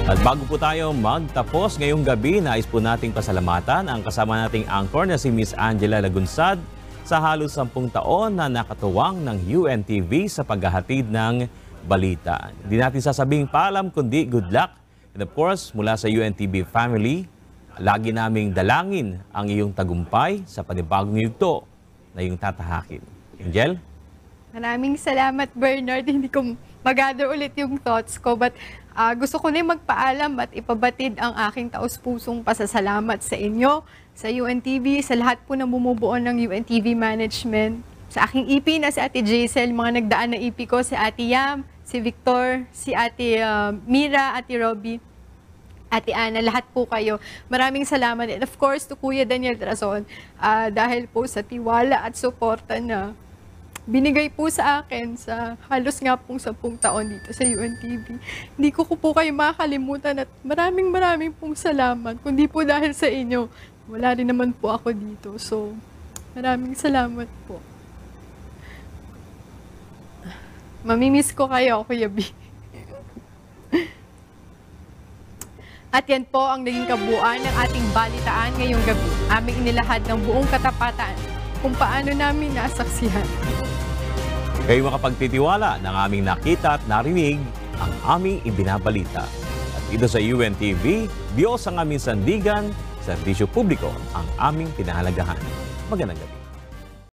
At bago po tayo magtapos ngayong gabi, nais po nating pasalamatan ang kasama nating anchor na si Miss Angela Lagunzad sa halos 10 taon na nakatuwang ng UNTV sa paghahatid ng balita. Hindi natin sasabing paalam kundi good luck. And of course, mula sa UNTV family, lagi naming dalangin ang iyong tagumpay sa panibagong yugto na iyong tatahakin. Angel? Maraming salamat, Bernard. Hindi ko mag-gather ulit yung thoughts ko, but gusto ko na magpaalam at ipabatid ang aking taos-pusong pasasalamat sa inyo, sa UNTV, sa lahat po na bumubuo ng UNTV management, sa aking EP na si Ate Jaisel, mga nagdaan na EP ko, si Ate Yam, si Victor, si Ate Mira, Ate Robbie, Ate Ana, lahat po kayo. Maraming salamat. And of course, to Kuya Daniel Razon, dahil po sa tiwala at suporta na binigay po sa akin sa halos nga pong 10 taon dito sa UNTV. Hindi ko po kayo makakalimutan at maraming pong salamat. Kundi po dahil sa inyo, wala rin naman po ako dito. So, maraming salamat po. Mamimiss ko kayo, Kuya B. At yan po ang naging kabuuan ng ating balitaan ngayong gabi. Aming inilahad ng buong katapatan kung paano namin nasaksihan. Kayo makapagtitiwala ng aming nakita at narinig ang aming ibinabalita. At dito sa UNTV, Diyos ang aming sandigan, serbisyo publiko ang aming pinahalagahan. Magandang gabi.